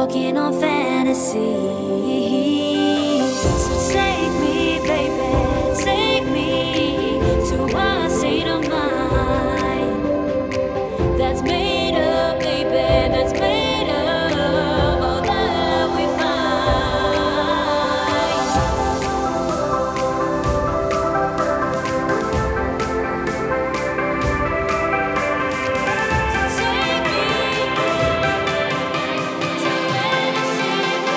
walking on fantasy. So take me, baby, take me to a state of mind that's made up, baby, that's made up all the love we find. So take me to fantasy.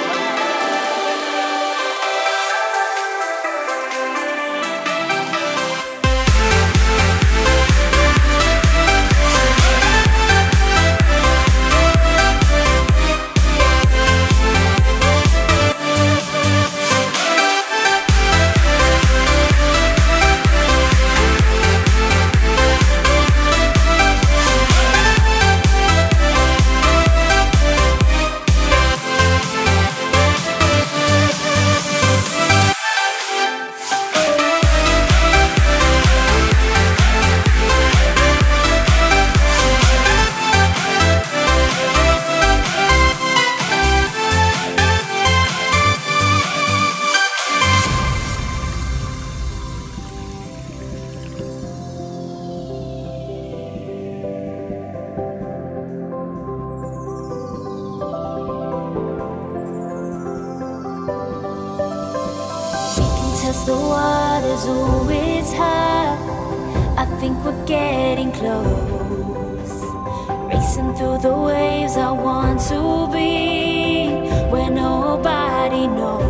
Test the waters, oh it's high. I think we're getting close. Racing through the waves, I want to be where nobody knows.